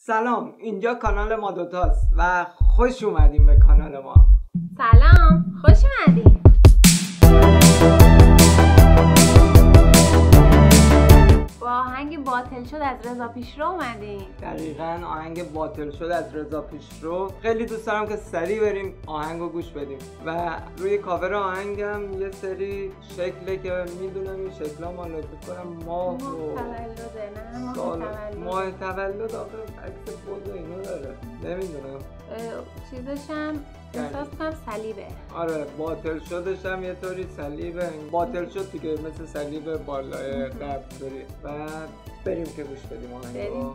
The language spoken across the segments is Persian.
سلام، اینجا کانال ما دوتاست و خوش اومدیم به کانال ما. سلام، خوش اومدیم. با آهنگ باطل شد از رضا پیشرو اومدیم. دقیقاً آهنگ باطل شد از رضا پیشرو. خیلی دوست دارم که سریع بریم آهنگو گوش بدیم و روی کاور آهنگم یه سری شکله که میدونم این شکلا مال فکر ماه تولده، نه ماه تولد آخه عکس بود و اینو داره، نمیدونم چیزش هم احساس کنم صلیبه. آره باطل شدش هم یه طوری صلیبه. باطل شد دیگه مثل صلیب بالای قبل داری و بریم که گوش بدیم آهنگو.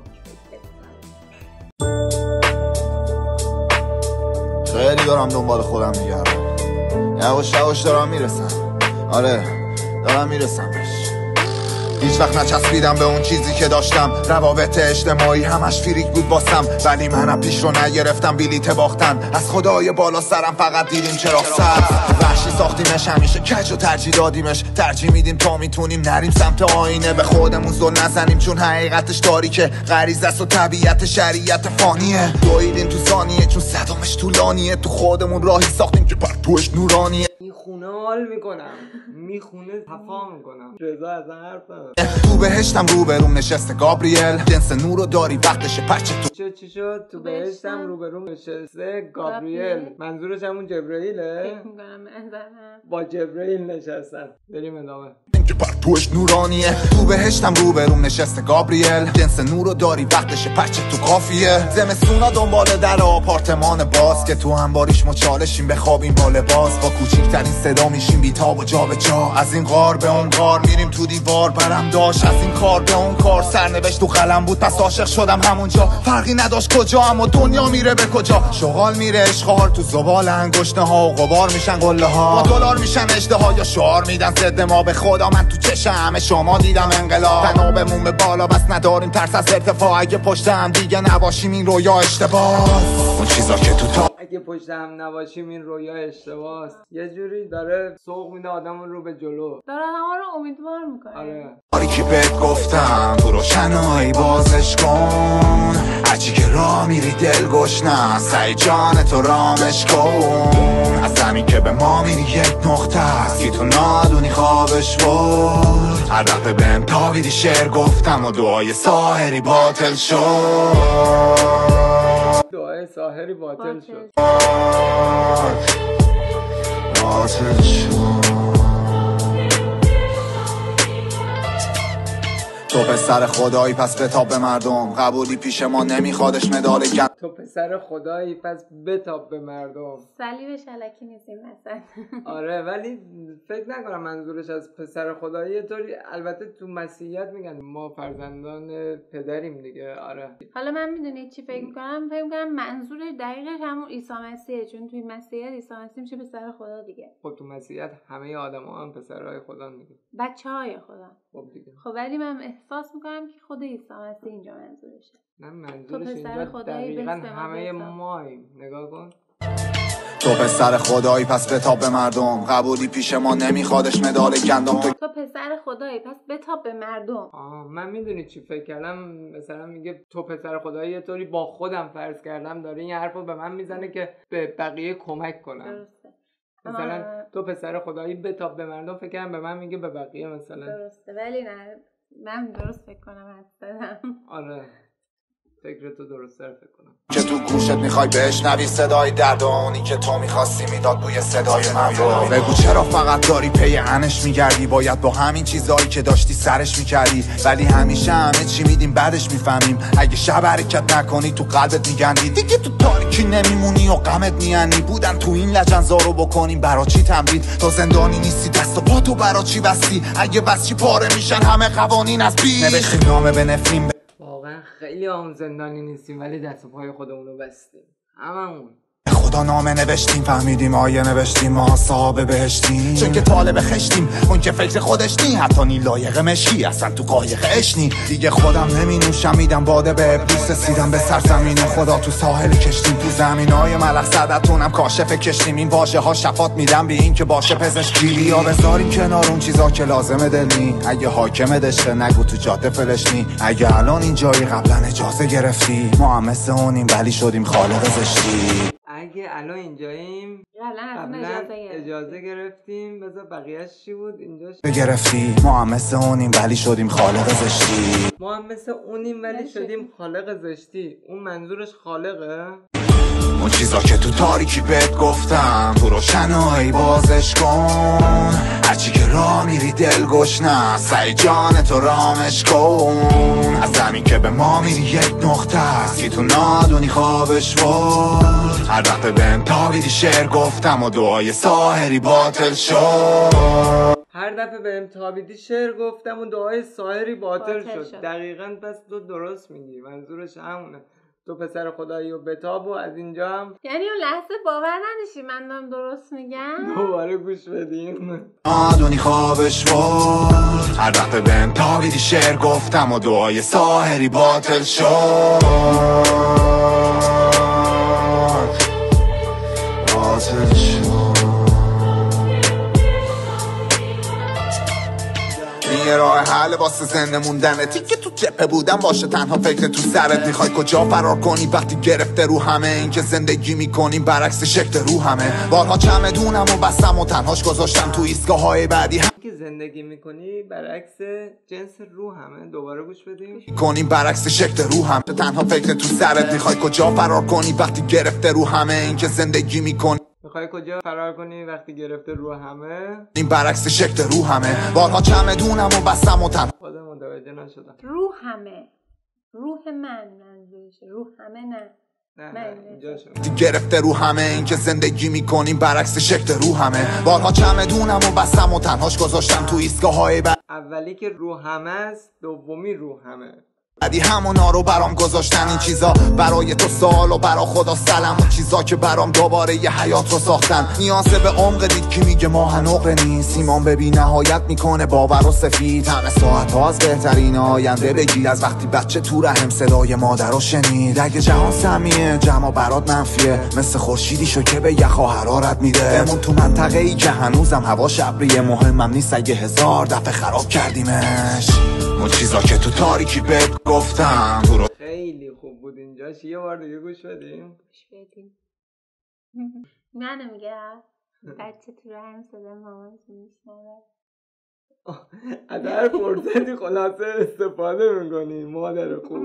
خیلی دارم دنبال خودم میگردم، یواش یواش دارم میرسم. آره دارم میرسم بهش. هیچ وقت نچسبیدم به اون چیزی که داشتم. روابط اجتماعی همش فریک بود باسم، ولی منم پیش رو نگرفتم بلیت باختن. از خدای بالا سرم فقط دیدیم چراغ سبز. وحشی ساختیمش همیشه کج و ترجیح دادیمش. ترجیح میدیم تا میتونیم نریم سمت آینه، به خودمون زل نزنیم چون حقیقتش تاریکه. غریزه است و طبیعت شریعت فانیه. دویدیم تو ثانیه چون صدامش طولانیه. تو خودمون راهی ساختیم که پرتوش نورانیه. میخونه حال میکنم، میخونه تفا میکنم. رضا از حرف تو بهشتم روبروم نشسته گابریل. جنس نورو داری وقتشه پچه تو چی شد؟ تو بهشتم روبروم نشسته گابریل. منظورش همون جبرائیله؟ فکر میکنم با جبرائیل نشستن. بریم ادامه. که پرتوش نورانیه. تو بهشتم روبروم نشسته گابریل. جنس نورو داری وقتشه پچه تو کافیه. زمستونا دنبال در آپارتمان باز که تو هم باریش مچالشیم بخوابیم با لباس. با کوچیکترین صدا میشیم بیتاب و جا به جا. از این غار به اون غار میریم تو دیوار برم داشت. از این کار به اون کار سرنوشت تو قلم بود پس عاشق شدم همونجا. فرقی نداشت کجا اما دنیا میره به کجا. شغال میره اشغال تو زبال انگشته ها و غبار میشن قله ها. دلار میشن اجده ها یا شعار میدن ضد ما. به خدا من تو چشم همه شما دیدم انقلاب. تنابمون به بالا بس نداریم ترس از ارتفاع. اگه پشت هم دیگه نباشیم این رویا اشتباه. اون چیزا که تو تا اگه پشت هم نباشیم این رویا اشتباهه. یه جوری داره سوق میده آدمون رو به جلو، داره آدم‌ها رو امیدوار میکنه. آره کاری که بهت گفتم تو روشنایی بازش کن. هرچی که راه میری دل گشنه سعی جان تو رامش کن. از زمین که به ما میری یک نقطه است که تو نادونی خوابش بود. هر دفعه بهم تابیدی شعر گفتم و دعای ساحری باطل شد. دعای ساحری باطل شد. باطل شد. تو پسر خدایی پس بتاب به مردم. قبولی پیش ما نمیخوادش مدال گم. تو پسر خدایی پس بتاب به مردم. صلیب شلکی نیستیم مثلا. آره ولی فکر نکنم منظورش از پسر خدایی یه طوری. البته تو مسیحیت میگن ما فرزندان پدریم دیگه. آره حالا من میدونی چی فکر میکنم منظورش دقیقش همون عیسی مسیحه، چون توی مسیحیت عیسی مسیح میشه پسر خدا دیگه. خب تو مسیحیت همه آدم‌ها هم پسرای خدا دیگه، بچه‌های خدا. خب دیگه. خب ولی من احساس میکنم که خود عیسی مسیح اینجا منظورشه. نه منظورش اینجا دقیقاً همه ماییم. نگاه کن. تو پسر خدایی پس بتاب به مردم. قبولی پیش ما نمیخوادش مدال گندم. تو پسر خدایی پس بتاب به مردم. من میدونی چی فکر کردم؟ مثلا میگه تو پسر خدایی یه طوری با خودم فرض کردم داره این حرفو به من میزنه که به بقیه کمک کنم. درسته. مثلا تو پسر خدایی بتاب به مردم فکر کردم به من میگه به بقیه مثلا. درسته ولی نه من درست فکر کنم هستم. آره فکرتو درست فکر کنم که تو گوشت میخوای بشنوی صدای درد و اونی که تو میخواستی میداد بوی صدای من. بگو چرا فقط داری پی انش میگردی؟ باید با همین چیزایی که داشتی سرش میکردی. ولی همیشه همه چی میدیم بعدش میفهمیم. اگه شب حرکت نکنی تو قلبت میگندی. دیگه تو تاریکی نمیمونی و غمت میانی. بودن تو این لجنزارو بکنیم برا چی تمرین؟ تو زندانی نیستی دست و پا تو برا چی بستی؟ اگه بس چی پاره میشن همه قوانین از بیخ. نوشتیم نامه به نفرین. واقعا خیلی هم زندانی نیستیم ولی دست و پای خودمونو بستیم هممون. خدا نامه نوشتیم، فهمیدیم آیه نوشتیم، ما صاحب بهشتیم، چون که طالب خشتیم، اون که فکر خودش نی، حتی نی لایق مشکی، اصلا تو قایق اشنی. دیگه خودم نمی نوشم، میدم باده به ابلیس، رسیدم به سرزمین خدا، تو ساحل کشتیم، تو زمینای ملخ زدتونم کاشف کشتیم. این واژه ها شفات میدم بی این که باشه پزشکی. یا بذاریم کنار اون چیزا که لازمه دلنی، اگه حاکم دشته نگو تو جاده فلشنی. اگه الان اینجایی قبلا اجازه گرفتی، ما هم مثل اونیم ولی شدیم خالق زشتی. اگه الان اینجاییم قبلا اجازه گرفتیم. بذار بقیهش چی بود اینجاش؟ گرفتی، ما هم مثل اونیم ولی شدیم خالق زشتی. ما هم مثل اونیم ولی شدیم خالق زشتی. اون منظورش خالقه؟ اون چیزا که تو تاریکی بهت گفتم، تو روشنایی بازش کن. هرچی که راه میری دل گشنه، سعی جان تو رامش کن. از زمین که به ما میری یک نقطه است که تو نادونی خوابش برد. هر وقت بهم تابیدی شعر گفتم و دعای ساحری باطل شد. هر دفعه بهم تابیدی شعر گفتم و دعای ساحری باطل شد. دقیقاً پس تو درست میگی، منظورش همونه. تو پسر خدایی و بتاب و از اینجا هم یعنی اون لحظه باور نداشتی من دارم درست میگم؟ دوباره گوش بدیم. آدونی خوابش برد. هر وقت بهم تابیدی شعر گفتم و دعای ساحری باطل شد. باطل شد. یه راه حل واسه زنده موندنه، تیکه تو جبهه بودم باشه تنها فکر تو سرت. میخوای کجا فرار کنی وقتی گرفته رو همه این که زندگی میکنیم برعکس شکل رو همه. بارها چمدونم و بستم و تنهاش گذاشتم تو ایستگاه های بعدی که زندگی میکنی برعکس جنس رو همه. دوباره گوش بدیم. کنیم برعکس شکل رو هم، تنها فکر تو سرت. میخوای کجا فرار کنی وقتی گرفته رو همه این که زندگی میکنی. میخوای کجا فرار کنی وقتی گرفته رو همه؟ این برعکس شکل رو همه. بارها چمدونم و بستم و تنها. خودم متوجه نشدم. روح همه، روح من منظورشه، روح همه نه اینجا شد. گرفته رو همه این که زندگی میکنیم برعکس شکل رو همه. بارها چمدونم و بستم و تنهاش گذاشتم تو ایستگاه های اولی که رو همه است، دومی رو همه. بعدی همونا رو برام گذاشتن. این چیزا برای تو سوال و برا خدا سلام. اون چیزا که برام دوباره یه حیات رو ساختن. نیازه به عمق دید که میگه ماه نقره نیست. ایمان به بی نهایت میکنه باور و سفید. همه ساعت ها از بهترین آینده بگیر. از وقتی بچه تو رحم صدای مادر رو شنید. اگه جهان سمیه جمع برات منفیه، مثل خورشیدی شو که به یخا حرارت میده. بمون تو منطقه ای که هنوزم هوا شبریه. مهمم نیست اگه 1000 دفعه خراب کردیمش. اون چیزا که تو تاریکی بهت گفتم تو رو. خیلی خوب بود اینجاش. یه بار دیگه گوش بدیم. گوش بدیم. منو میگه بچه تو رحم صدا مامان میشنوه. از هر فرصتی خلاصه استفاده میکنی مادر خوب.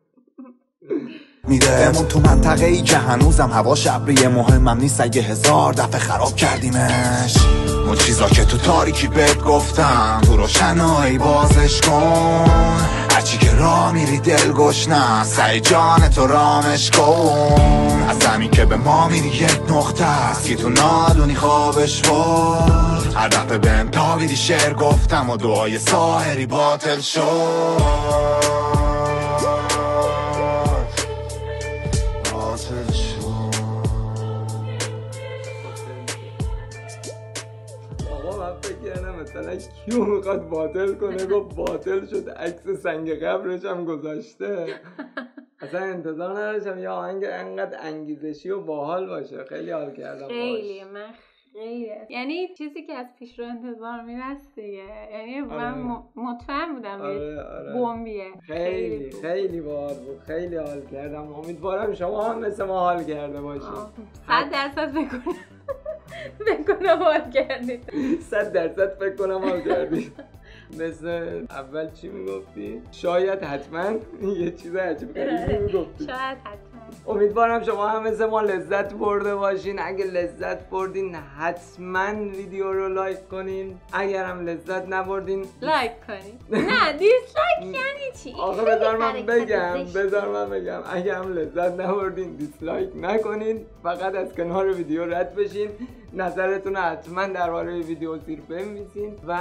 میده بمون تو منطقه ای که هنوزم هوا شبریه. مهمم نیست اگه 1000 دفعه خراب کردیمش. اون چیزا که تو تاریکی بهت گفتم تو روشنایی بازش کن. هرچی که راه میری دل گشنه، سعی جان تو رامش کن. از زمین که به ما میری یک نقطه است که تو نادونی خوابش برد. هر وقت بهم تابیدی شعر گفتم و دعای ساحری باطل شد. مثلا کیو میخواد باطل کنه، گفت باطل شد. عکس سنگ قبرش هم گذاشته. اصلا انتظار نداشتم یه آهنگ انقدر انگیزشی و باحال باشه. خیلی حال کردم. خیلی من خیلی، یعنی چیزی که از پیش رو انتظار میرست دیگه. یعنی من مطمئن بودم بمبیه. خیلی باحال بود. خیلی حال کردم. امیدوارم شما هم مثل ما حال کرده باشید. 100% بکنم حال کردید. 100% فکر کنم حال کردید. مثل اول چی میگفتی؟ شاید حتما یه چیز عجیب غریبی میگفتی. شاید حتما. امیدوارم شما هم مثل ما لذت برده باشین. اگه لذت بردین حتما ویدیو رو لایک کنین. اگر هم لذت نبردین لایک کنین. نه دیسلایک یعنی چی؟ آخه بذار من بگم اگه هم لذت نبردین دیسلایک نکنین. فقط از کنار ویدیو رد بشین. نظرتون رو حتما درباره ویدیو زیر بنویسین و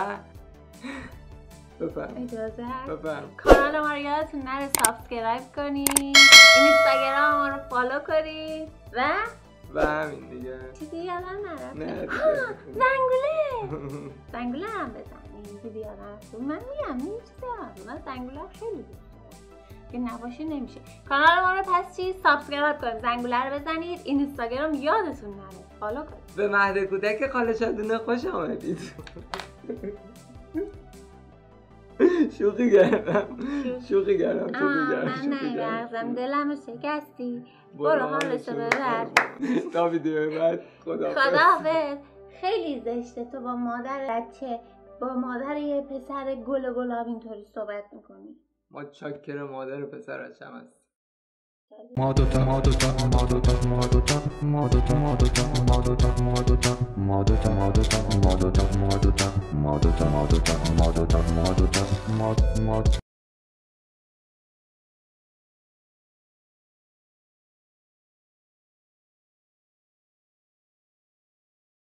اجازه هست بفرم. کانال ما رو یادتون نره سابسکرایب کنین، اینستاگرام ما رو فالو کنین و و همین دیگه. چیزی یادم نرفت. نه دیگه. زنگوله هم بزنیم. چیزی یادم رفت. من میگم این چیزی یادم. من زنگوله خیلی دوست دارم. که نباشه نمیشه. کانال ما رو پس چی سابسکرایب کنید، زنگوله رو بزنید، اینستاگرام یادتون نره. فالو کنید. به مهد کودک خاله شادونه خوش آمدید. شوخی کردم. من نمی‌رزم دلمو شکستی. برو حالشو ببر. تا ویدیو بعد خداحافظ. خیلی زشته تو با مادر بچه، با مادر یه پسر گل گلاب اینطوری صحبت میکنی. ما چاکر مادر پسرش هم هست.